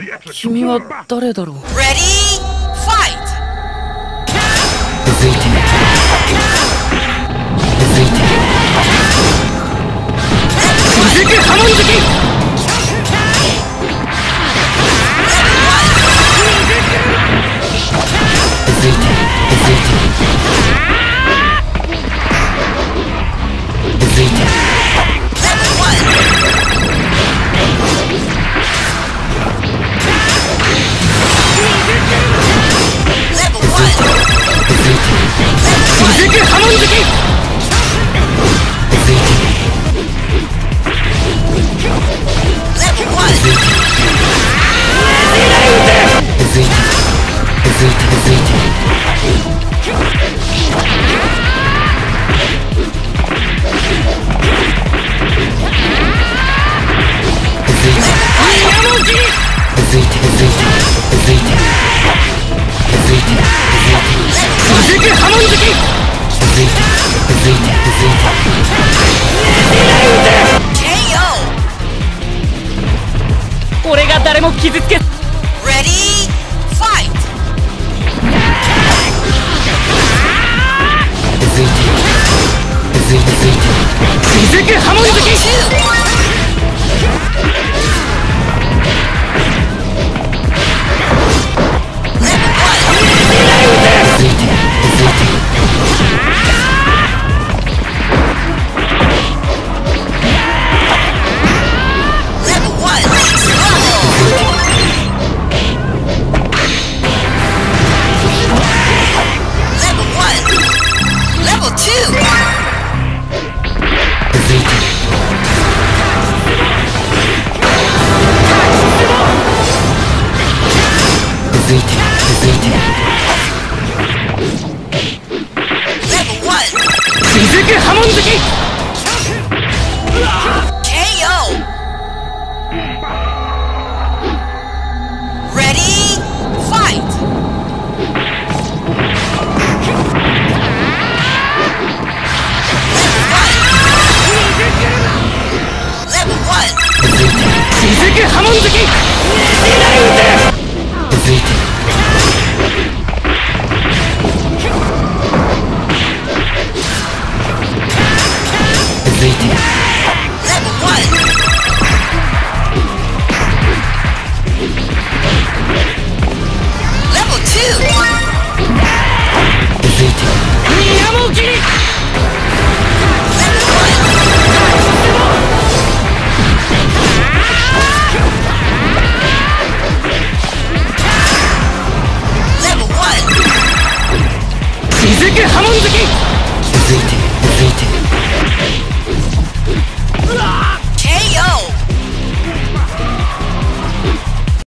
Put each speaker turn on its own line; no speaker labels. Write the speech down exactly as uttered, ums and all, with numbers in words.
君は誰だろう。
Ready, fight!
続いて続いて続けハモン好き。続いて続いて続いて続けハモン好き。続いて続いて続いて続いて続いて続いて続けハモン好き。続いて続いて続いて
ケーオー。
俺が誰も傷つけ。
Ready, fight!
続いて続いて続いて続けハモン好き。続いて続いて続いて続いて続けハモン好き。
ケーオー。 Ready, fight! Level one.
続いて続けハモン好き。続いて続いて
Level one. Level two.
続いて宮本切り。
Level one. Level one.
続けハモン好き。